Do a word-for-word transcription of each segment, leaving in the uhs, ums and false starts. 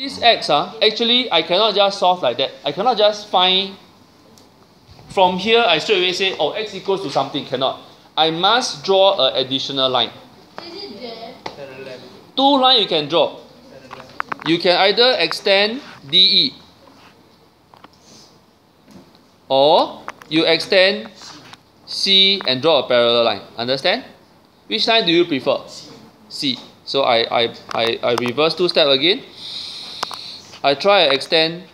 This x, uh, actually, I cannot just solve like that. I cannot just find, from here, I straight away say, oh, x equals to something. Cannot. I must draw an additional line. Two lines you can draw. You can either extend D E, or you extend C and draw a parallel line. Understand? Which line do you prefer? C. So I, I, I, I reverse two steps again. I try and extend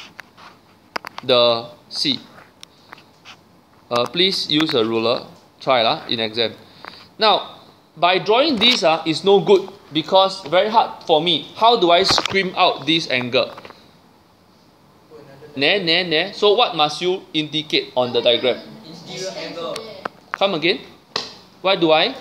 the C. Uh, please use a ruler. Try lah in exam. Now, by drawing this, uh, is no good because very hard for me. How do I scream out this angle? Ne, ne, ne. So what must you indicate on the diagram? Interior angle. Come again. Why do I?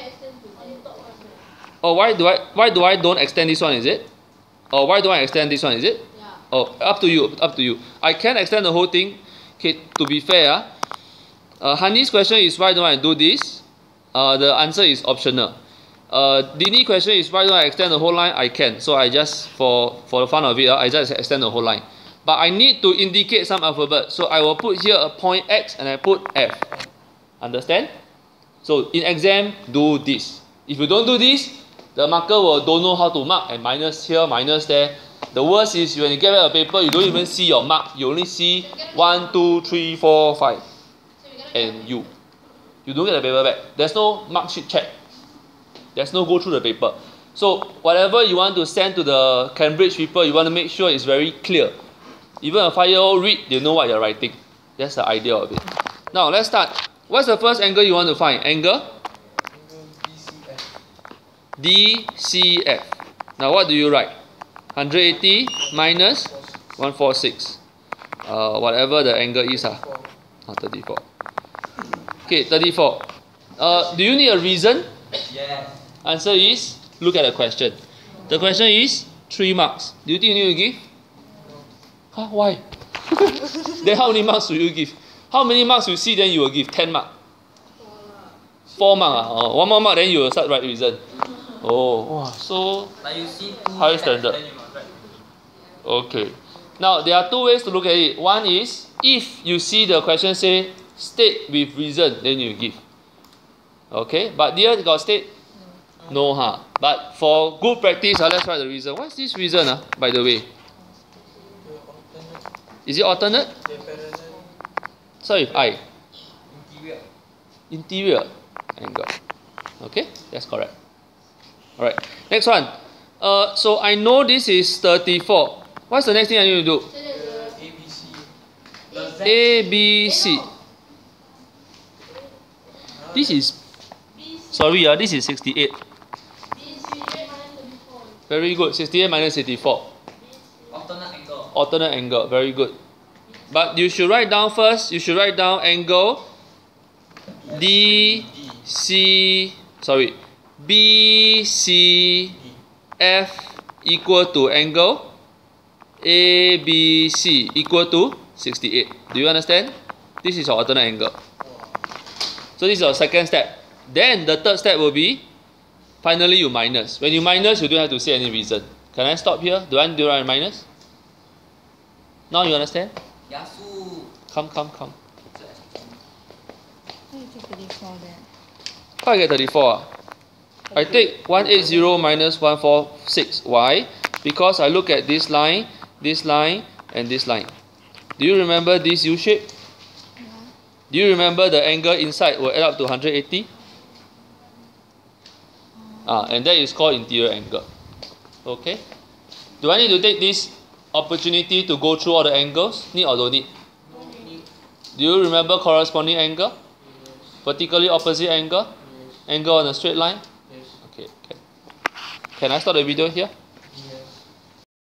Oh, why do I? Why do I don't extend this one? Is it? Or why do I extend this one? Is it? Yeah. Oh, up to you. Up to you. I can extend the whole thing. Okay. To be fair, uh, Honey's question is why don't I do this? Uh, the answer is optional. Uh, Dini question is why don't I extend the whole line? I can. So I just for for the fun of it, uh, I just extend the whole line. But I need to indicate some alphabet. So I will put here a point X and I put F. Understand? So in exam, do this. If you don't do this, the marker will don't know how to mark and minus here, minus there. The worst is when you get back a paper, you don't even see your mark. You only see one, two, three, four, five, and you. You don't get the paper back. There's no mark sheet check. There's no go through the paper. So whatever you want to send to the Cambridge people, you want to make sure it's very clear. Even a five-year-old read, they know what you're writing. That's the idea of it. Now let's start. What's the first angle you want to find? Angle? D C F. Now what do you write? one hundred eighty minus one forty-six. Uh, whatever the angle is. Uh. Oh, thirty-four. Okay, thirty-four. Uh, do you need a reason? Yes. Answer is, look at the question. The question is three marks. Do you think you need to give? Huh? Why? Then how many marks will you give? How many marks you see then you will give? ten marks. Four marks. Ah. Oh, one more mark then you will start write reason. Oh, wow, so Like you see two high text, standard. then you must write. Okay. Now there are two ways to look at it. One is if you see the question say state with reason, then you give. Okay, but here got state? No, huh? But for good practice, uh, let's write the reason. What's this reason, uh, by the way? Is it alternate? So if I Interior. interior angle. Okay, that's correct. Alright, next one. Uh, so I know this is thirty-four. What's the next thing I need to do? A B C. A, B, C. This is, sorry, uh, this is sixty-eight. Very good, sixty-eight minus eighty-four. Alternate angle. Alternate angle, very good. But you should write down first, you should write down angle D, C, sorry, B, C, F equal to angle A, B, C equal to sixty-eight. Do you understand? This is your alternate angle. So this is your second step. Then the third step will be, finally you minus. When you minus, you don't have to say any reason. Can I stop here? Do I do I minus? Now you understand? Yasu. Come, come, come. Why you take thirty-four there? How I get thirty-four? Ah? I take one hundred eighty minus one forty-six. Why? Because I look at this line, this line, and this line. Do you remember this U shape? Yeah. Do you remember the angle inside will add up to one hundred eighty? Ah, and that is called interior angle. Okay? Do I need to take this opportunity to go through all the angles? Need or don't need? Do you remember corresponding angle? Vertically opposite angle? Angle on a straight line? Okay, okay. Can I stop the video here?